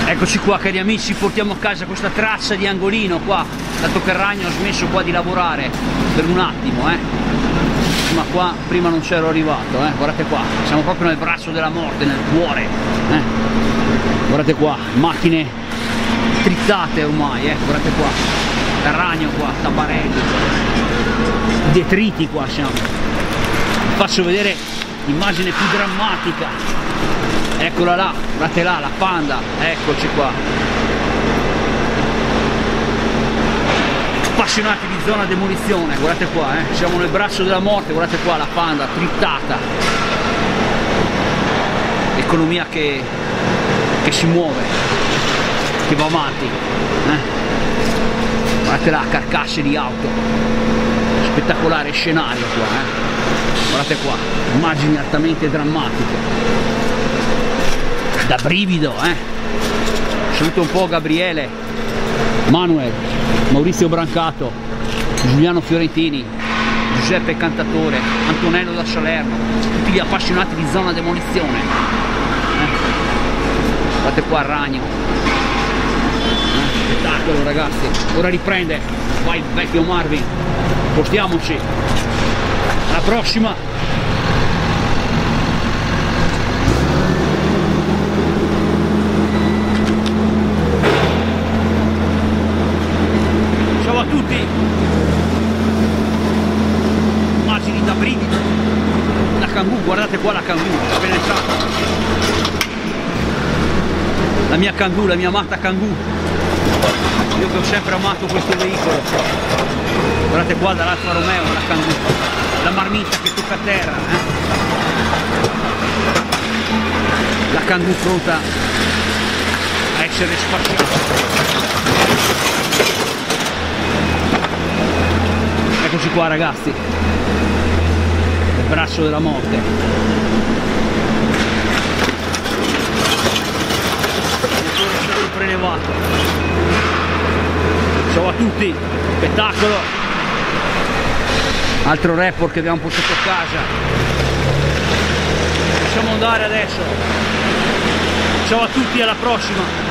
Eccoci qua cari amici, portiamo a casa questa traccia di angolino qua, dato che il ragno ha smesso qua di lavorare per un attimo, ma qua prima non c'ero arrivato, guardate qua, siamo proprio nel braccio della morte, nel cuore, guardate qua, macchine trizzate ormai, guardate qua, il ragno qua, tabarelli, detriti qua siamo. Vi faccio vedere l'immagine più drammatica. Eccola là, guardate là, la Panda, eccoci qua. Appassionati di zona demolizione, guardate qua, siamo nel braccio della morte, guardate qua la Panda, trittata. Economia che si muove, che va avanti. Guardate là, carcasse di auto. Spettacolare scenario qua, Guardate qua, immagini altamente drammatiche. Da brivido, Saluto un po' Gabriele, Manuel, Maurizio Brancato, Giuliano Fiorentini, Giuseppe Cantatore, Antonello da Salerno, tutti gli appassionati di zona demolizione. Guardate qua il ragno. Spettacolo ragazzi, ora riprende, vai vecchio Marvin, portiamoci, alla prossima. Ciao a tutti, immagini da brivido, la Kangoo, guardate qua la Kangoo, appena entrata, la mia Kangoo, la mia amata Kangoo, io che ho sempre amato questo veicolo, guardate qua dall'Alfa Romeo la Kangoo, la marmitta che tocca a terra, la Kangoo pronta a essere spacciata. Eccoci qua ragazzi, il braccio della morte. Il prelevato. Ciao a tutti, spettacolo. Altro report che abbiamo portato a casa. Lasciamo andare adesso. Ciao a tutti, alla prossima.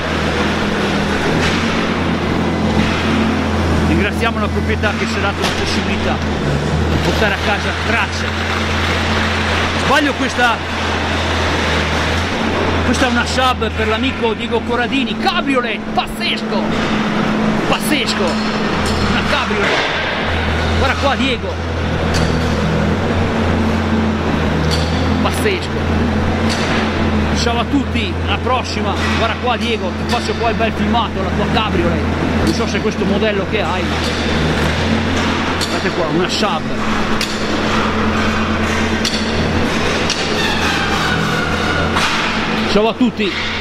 Ringraziamo la proprietà che ci ha dato la possibilità di portare a casa tracce. Sbaglio, questa è una sub per l'amico Diego Corradini, cabriolet, pazzesco, pazzesco, una cabriolet, guarda qua Diego, pazzesco. Ciao a tutti, alla prossima, guarda qua Diego, ti faccio qua il bel filmato, la tua cabriolet, non so se è questo modello che hai, ma guardate qua, una sub. Ciao a tutti.